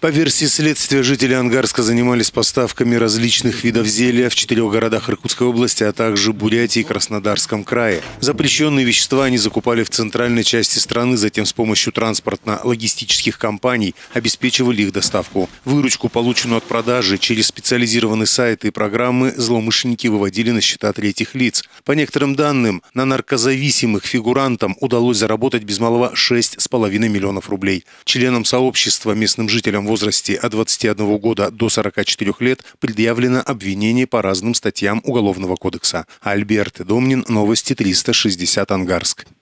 По версии следствия, жители Ангарска занимались поставками различных видов зелья в 4 городах Иркутской области, а также Бурятии и Краснодарском крае. Запрещенные вещества они закупали в центральной части страны, затем с помощью транспортно-логистических компаний обеспечивали их доставку. Выручку, полученную от продажи через специализированные сайты и программы, злоумышленники выводили на счета третьих лиц. По некоторым данным, на наркозависимых фигурантам удалось заработать без малого 6,5 миллионов рублей. Членам сообщества, местным жителям в возрасте от 21 года до 44 лет предъявлено обвинение по разным статьям Уголовного кодекса. Альберт Домнин, Новости 360, Ангарск.